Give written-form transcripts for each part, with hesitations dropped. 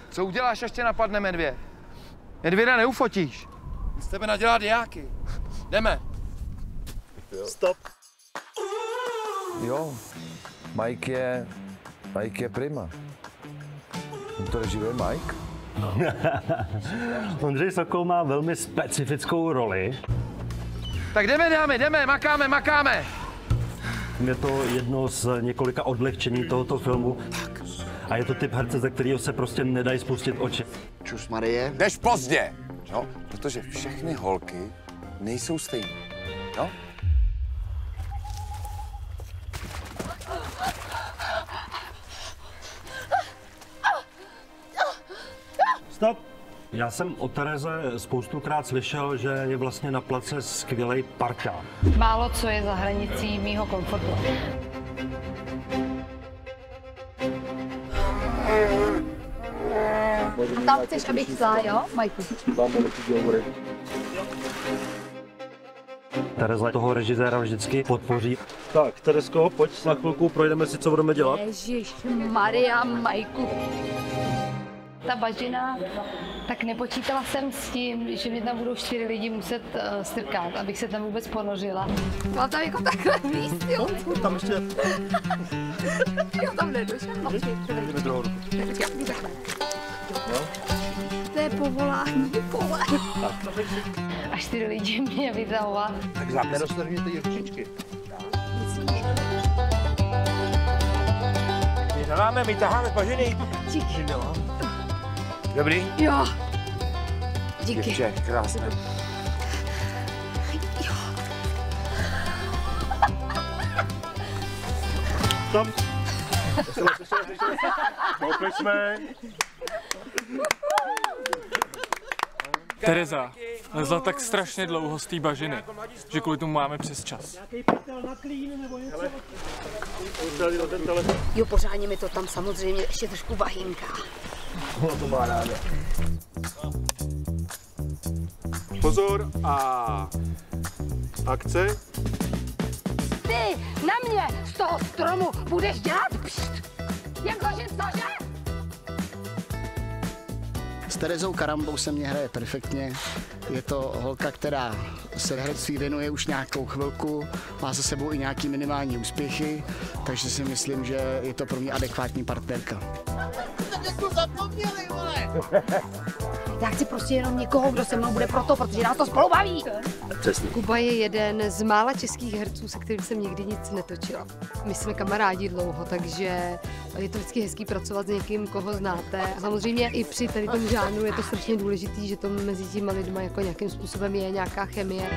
Co uděláš, až tě napadne medvěd? Medvěda neufotíš. Z tebe nadělá diáky. Jdeme. Stop. Jo, Mike je prima. To režiruje Mike? Ondřej Sokol má velmi specifickou roli. Tak jdeme, dámy, jdeme, makáme. Je to jedno z několika odlehčení tohoto filmu. A je to typ herce, ze kterého se prostě nedají spustit oči. Čus Marie. Jdeš pozdě, no, protože všechny holky nejsou stejné, no. Stop! Já jsem o Tereze spoustukrát slyšel, že je vlastně na place skvělej parťák. Málo co je za hranicí mýho komfortu. A tam chceš, abych šla, jo, Majku? Tereza toho režiséra vždycky podpoří. Tak, Terezko, pojď na chvilku, projdeme si, co budeme dělat. Ježišmarja, Majku. Ta bažina, tak nepočítala jsem s tím, že mě tam budou 4 lidi muset strkat, abych se tam vůbec ponořila. Mám tam jako takhle míst, jo? Tam ještě. Jo, tam nedošel. Jdeme druhou ruku. To je povolání, vole. A 4 lidi mě vytahovat. Tak neroztrhněte děvčičky. My nemáme, my taháme bažiny. Díky. Dobrý? Jo. Díky. Děvče, krásné. Jo. Tam. Koupili jsme. Tereza lezla tak strašně dlouho z té bažiny, že kvůli tomu máme přes čas. Jo, pořádně mi to tam samozřejmě ještě trošku bahínka. To má ráda. Pozor a akce. Ty na mě z toho stromu budeš dělat pšt, jak hožit nože? S Terezou Karambou se mě hraje perfektně. Je to holka, která se herectví věnuje už nějakou chvilku, má za sebou i nějaký minimální úspěchy, takže si myslím, že je to pro mě adekvátní partnerka. Já chci prostě jenom někoho, kdo se mnou bude proto, protože nás to spolu baví. Přesně. Kuba je jeden z mála českých herců, se kterým jsem nikdy nic netočila. My jsme kamarádi dlouho, takže je to vždycky hezký pracovat s někým, koho znáte. A samozřejmě i při tady tom žánru je to strašně důležitý, že to mezi těma lidma jako nějakým způsobem je nějaká chemie.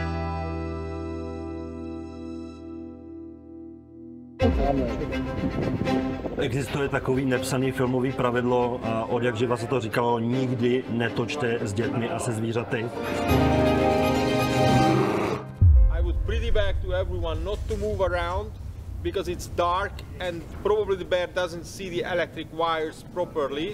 Existuje takový nepsaný filmový pravidlo, od jak živa se to říkalo, nikdy netočte s dětmi a se zvířaty. I would pretty back to everyone not to move around because it's dark and probably the bear doesn't see the electric wires properly.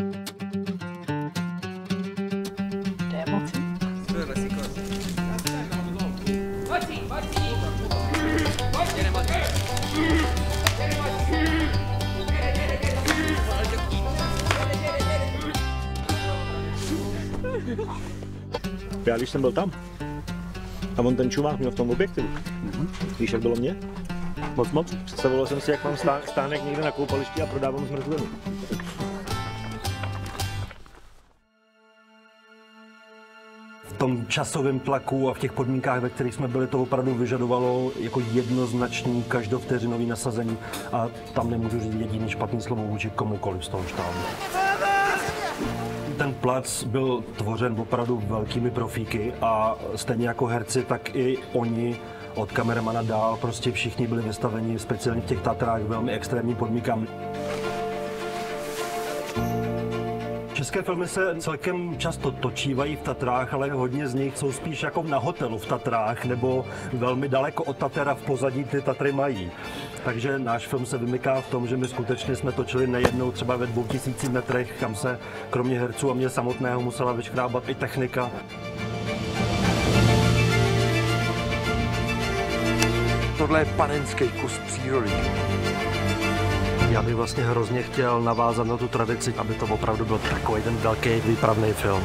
Já když jsem byl tam a on ten čumák měl v tom objektivu, víš, jak bylo mě? Moc. Představoval jsem si, jak mám stánek někde na koupališti a prodávám zmrzlinu. V tom časovém tlaku a v těch podmínkách, ve kterých jsme byli, to opravdu vyžadovalo jako jednoznačný každovteřinový nasazení a tam nemůžu říct jediný špatný slovo vůči komukoliv z toho štábu. Ten plac byl tvořen opravdu velkými profíky a stejně jako herci, tak i oni od kameramana dál, prostě všichni byli vystaveni, speciálně v těch Tatrách, velmi extrémním podmínkám. České filmy se celkem často točívají v Tatrách, ale hodně z nich jsou spíš jako na hotelu v Tatrách nebo velmi daleko od Tatera v pozadí ty Tatry mají. Takže náš film se vymyká v tom, že my skutečně jsme točili nejednou třeba ve 2000 metrech, kam se kromě herců a mě samotného musela vyškrábat i technika. Tohle je panenský kus přírody. Já bych vlastně hrozně chtěl navázat na tu tradici, aby to opravdu byl takový ten velký výpravný film.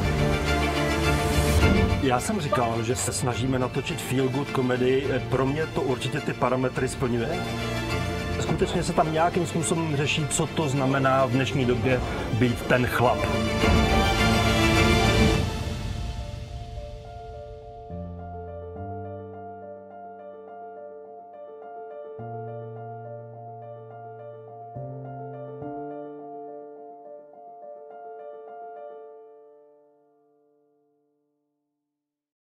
Já jsem říkal, že se snažíme natočit feel good komedii. Pro mě to určitě ty parametry splňuje. Skutečně se tam nějakým způsobem řeší, co to znamená v dnešní době být ten chlap.